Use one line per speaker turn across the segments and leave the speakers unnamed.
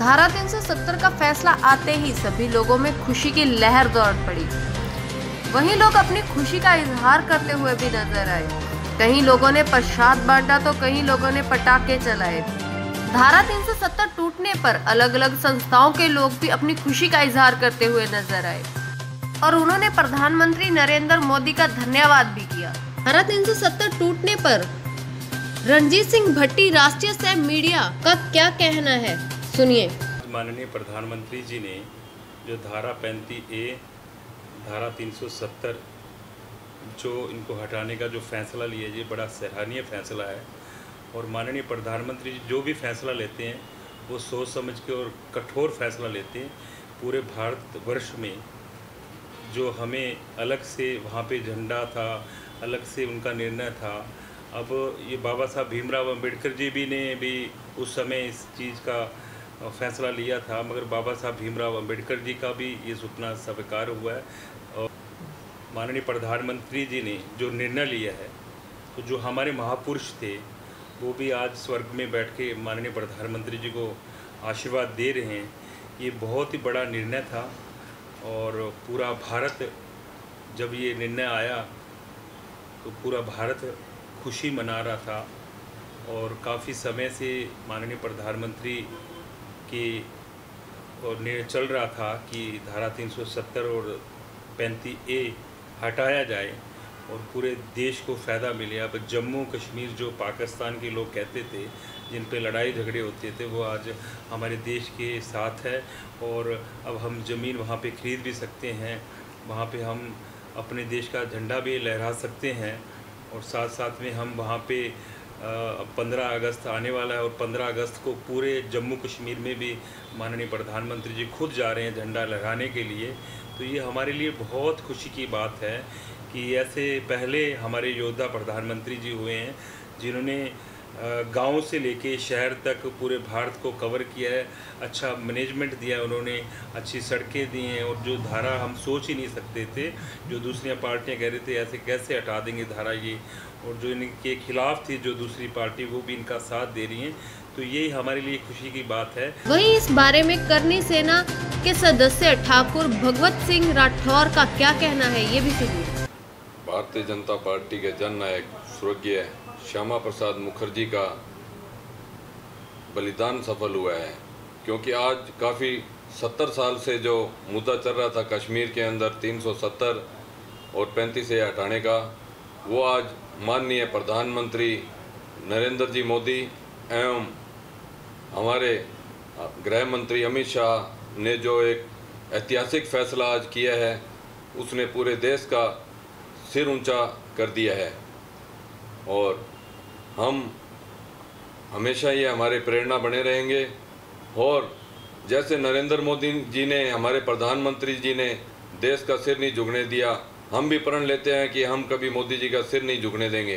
धारा 370 का फैसला आते ही सभी लोगों में खुशी की लहर दौड़ पड़ी। वहीं लोग अपनी खुशी का इजहार करते हुए भी नजर आए। कहीं लोगों ने प्रसाद बांटा तो कहीं लोगों ने पटाखे चलाए। धारा 370 टूटने पर अलग अलग संस्थाओं के लोग भी अपनी खुशी का इजहार करते हुए नजर आए और उन्होंने प्रधानमंत्री नरेंद्र मोदी का धन्यवाद भी किया। धारा 370 टूटने पर रणजीत सिंह भट्टी, राष्ट्रीय सह मीडिया का क्या कहना है, सुनिए।
माननीय प्रधानमंत्री जी ने जो धारा 35A, धारा 370 जो इनको हटाने का जो फैसला लिया, ये बड़ा सराहनीय फैसला है। और माननीय प्रधानमंत्री जी जो भी फैसला लेते हैं वो सोच समझ के और कठोर फैसला लेते हैं। पूरे भारतवर्ष में जो हमें अलग से वहाँ पे झंडा था, अलग से उनका निर्णय था, अब ये बाबा साहब भीमराव अंबेडकर जी भी ने भी उस समय इस चीज़ का फैसला लिया था, मगर बाबा साहब भीमराव अंबेडकर जी का भी ये सपना स्वीकार हुआ है। और माननीय प्रधानमंत्री जी ने जो निर्णय लिया है, तो जो हमारे महापुरुष थे वो भी आज स्वर्ग में बैठ के माननीय प्रधानमंत्री जी को आशीर्वाद दे रहे हैं। ये बहुत ही बड़ा निर्णय था और पूरा भारत जब ये निर्णय आया तो पूरा भारत खुशी मना रहा था। और काफ़ी समय से माननीय प्रधानमंत्री के और निर्णय चल रहा था कि धारा 370 और 35A हटाया जाए और पूरे देश को फ़ायदा मिले। अब जम्मू कश्मीर जो पाकिस्तान के लोग कहते थे, जिन पे लड़ाई झगड़े होते थे, वो आज हमारे देश के साथ है। और अब हम ज़मीन वहाँ पे ख़रीद भी सकते हैं, वहाँ पे हम अपने देश का झंडा भी लहरा सकते हैं। और साथ साथ में हम वहाँ पे 15 अगस्त आने वाला है और 15 अगस्त को पूरे जम्मू कश्मीर में भी माननीय प्रधानमंत्री जी खुद जा रहे हैं झंडा लहराने के लिए। तो ये हमारे लिए बहुत खुशी की बात है कि ऐसे पहले हमारे योद्धा प्रधानमंत्री जी हुए हैं जिन्होंने गांव से लेके शहर तक पूरे भारत को कवर किया है, अच्छा मैनेजमेंट दिया है, उन्होंने अच्छी सड़कें दी हैं। और जो धारा हम सोच ही नहीं सकते थे, जो दूसरी पार्टियां कह रहे थे ऐसे कैसे हटा देंगे धारा ये, और जो इनके खिलाफ थी जो दूसरी पार्टी, वो भी इनका साथ दे रही हैं। तो ये हमारे लिए खुशी की बात है।
वहीं इस बारे में करनी सेना के सदस्य ठाकुर भगवत सिंह राठौर का क्या कहना है, ये भी सुनिए।
भारतीय जनता पार्टी के जन नायक स्वर्गीय श्यामा प्रसाद मुखर्जी का बलिदान सफल हुआ है, क्योंकि आज काफ़ी 70 साल से जो मुद्दा चल रहा था कश्मीर के अंदर 370 और 35A हटाने का, वो आज माननीय प्रधानमंत्री नरेंद्र जी मोदी एवं हमारे गृह मंत्री अमित शाह ने जो एक ऐतिहासिक फैसला आज किया है, उसने पूरे देश का सिर ऊंचा कर दिया है। और हम हमेशा ये हमारे प्रेरणा बने रहेंगे। और जैसे नरेंद्र मोदी जी ने, हमारे प्रधानमंत्री जी ने देश का सिर नहीं झुकने दिया, हम भी प्रण लेते हैं कि हम कभी मोदी जी का सिर नहीं झुकने देंगे।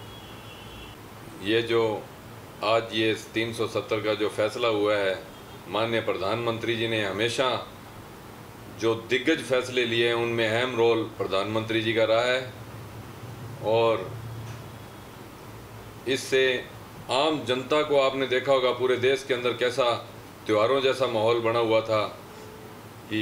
ये जो आज ये 370 का जो फैसला हुआ है, माननीय प्रधानमंत्री जी ने हमेशा जो दिग्गज फैसले लिए हैं उनमें अहम रोल प्रधानमंत्री जी का रहा है। और इससे आम जनता को आपने देखा होगा पूरे देश के अंदर कैसा त्योहारों जैसा माहौल बना हुआ था कि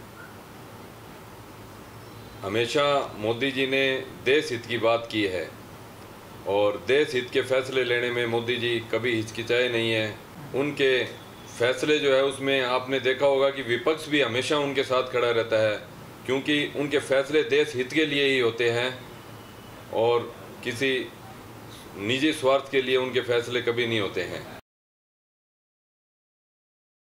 हमेशा मोदी जी ने देश हित की बात की है और देश हित के फैसले लेने में मोदी जी कभी हिचकिचाए नहीं हैं। उनके फैसले जो है उसमें आपने देखा होगा कि विपक्ष भी हमेशा उनके साथ खड़ा रहता है, क्योंकि उनके फैसले देश हित के लिए ही होते हैं और किसी निजी स्वार्थ के लिए उनके फैसले कभी नहीं होते हैं।